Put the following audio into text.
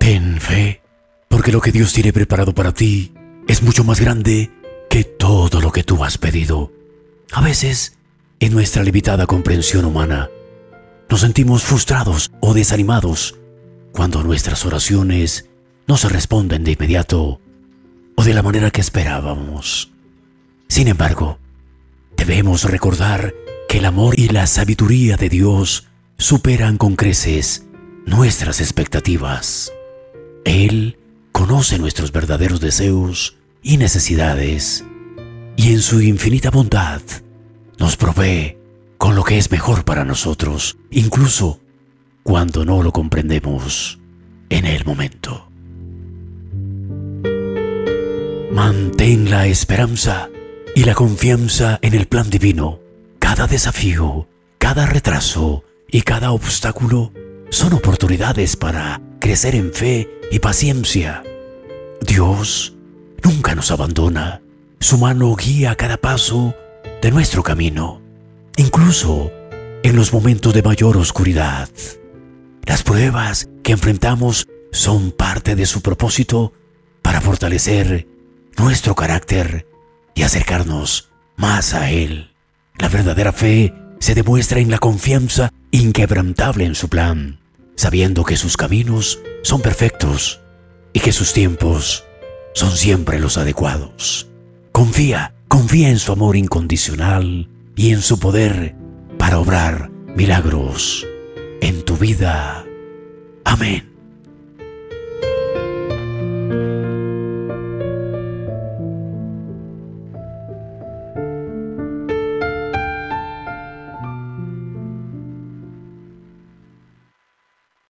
Ten fe, porque lo que Dios tiene preparado para ti es mucho más grande que todo lo que tú has pedido. A veces, en nuestra limitada comprensión humana, nos sentimos frustrados o desanimados cuando nuestras oraciones no se responden de inmediato o de la manera que esperábamos. Sin embargo, debemos recordar que el amor y la sabiduría de Dios superan con creces nuestras expectativas. Él conoce nuestros verdaderos deseos y necesidades, y en su infinita bondad nos provee con lo que es mejor para nosotros, incluso cuando no lo comprendemos en el momento. Mantén la esperanza y la confianza en el plan divino. Cada desafío, cada retraso y cada obstáculo son oportunidades para crecer en fe y paciencia. Dios nunca nos abandona. Su mano guía cada paso de nuestro camino, incluso en los momentos de mayor oscuridad. Las pruebas que enfrentamos son parte de su propósito para fortalecer nuestro carácter y acercarnos más a Él. La verdadera fe se demuestra en la confianza inquebrantable en su plan, sabiendo que sus caminos son perfectos y que sus tiempos son siempre los adecuados. Confía en su amor incondicional y en su poder para obrar milagros en tu vida. Amén.